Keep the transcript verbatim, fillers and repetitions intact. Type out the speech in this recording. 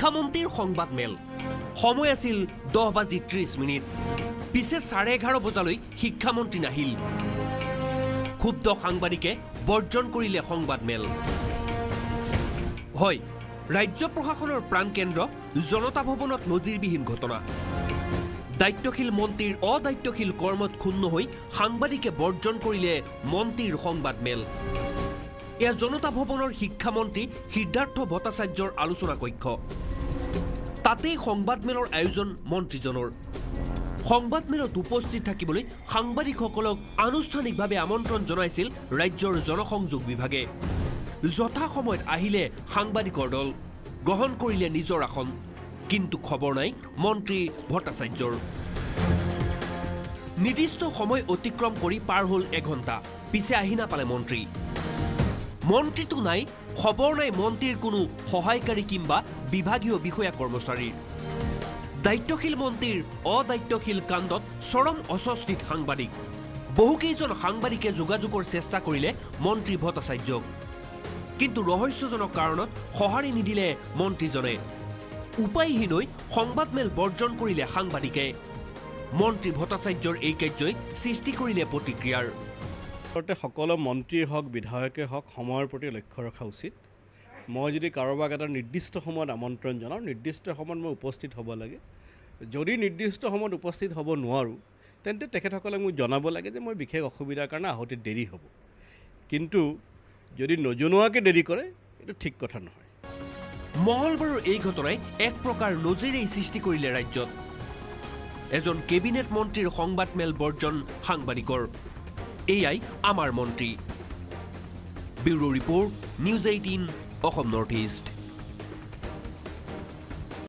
শিক্ষামন্ত্ৰীৰ সংবাদ মেল সময় আছিল দহ বাজি ত্ৰিশ মিনিট পিছে চাৰে এঘাৰ বজালৈ শিক্ষামন্ত্ৰী নাহিল ক্ষুব্ধ সাংবাদিকে বৰ্জন কৰিলে সংবাদ মেল হয় ৰাজ্য প্ৰশাসনৰ প্ৰাণকেন্দ্ৰ জনতা ভৱনত নজিৰবিহীন ঘটনা দায়িত্বশীল মন্ত্ৰীৰ অদায়িত্বশীল কৰ্মত ক্ষুণ্ণ হৈ সাংবাদিকে বৰ্জন কৰিলে মন্ত্ৰীৰ সংবাদ মেল এয়া জনতা ভৱনৰ শিক্ষামন্ত্ৰী সিদ্ধাৰ্থ ভট্টাচাৰ্যৰ আলোচনা কক্ষ তাতেই সংবাদ মেলৰ আয়োজন মন্ত্ৰীজনৰ সংবাদ মেলত উপস্থিত থাকিবলৈ সাংবাদিকসকলক আনুষ্ঠানিকভাৱে আমন্ত্ৰণ জনাইছিল ৰাজ্যৰ জনসংযোগ বিভাগে যথা সময়ত আহিলে সাংবাদিকৰ দল গ্ৰহণ কৰিলে নিজৰ আসন কিন্তু খবৰ নাই মন্ত্ৰী ভট্টাচাৰ্যৰ নিৰ্দিষ্ট সময় অতিক্ৰম কৰি পাৰ হ'ল এঘণ্টা পিছে আহি নাপালে মন্ত্ৰী মন্ত্ৰীটো নাই খবৰ নাই মন্ত্ৰীৰ কোনো সহায়কাৰী কিংবা বিভাগীয় বিষয়া কৰ্মচাৰীৰ দায়িত্বশীল মন্ত্ৰীৰ অদায়িত্বশীল কাণ্ডত চৰম অস্বস্তিত সাংবাদিক বহুকেইজন সাংবাদিকে যোগাযোগৰ চেষ্টা কৰিলে মন্ত্ৰী ভট্টাচাৰ্যক কিন্তু ৰহস্যজনক কাৰণত সঁহাৰি নিদিলে মন্ত্ৰীজনে উপায়হীন হৈ সংবাদ মেল বৰ্জন কৰিলে সাংবাদিকে মন্ত্ৰী ভট্টাচাৰ্যৰ এই কাৰ্যই সৃষ্টি কৰিলে প্ৰতিক্ৰিয়াৰ সকলো মন্ত্ৰী হওক বিধায়কে হওক সময়ৰ প্ৰতি লক্ষ্য ৰখা উচিত মই যদি কাৰোবাক এটা নিৰ্দিষ্ট সময়ত আমন্ত্ৰণ জনাওঁ নিৰ্দিষ্ট সময়ত মই উপস্থিত হ'ব লাগে যদি নিৰ্দিষ্ট সময়ত উপস্থিত হ'ব নোৱাৰোঁ তেন্তে তেখেতসকলে মোক জনাব লাগে যে মই বিশেষ অসুবিধাৰ কাৰণে আহোঁতে দেৰি হ'ব কিন্তু যদি নজনোৱাকৈ দেৰি কৰে এইটো ঠিক কথা নহয় মঙলবাৰৰ এই ঘটনাই এক প্ৰকাৰ নজিৰেই সৃষ্টি কৰিলে ৰাজ্যত এজন কেবিনেট মন্ত্ৰীৰ সংবাদ মেল বৰ্জন সাংবাদিকৰ এয়াই আমাৰ মন্ত্ৰী bureau report news eighteen Assam north east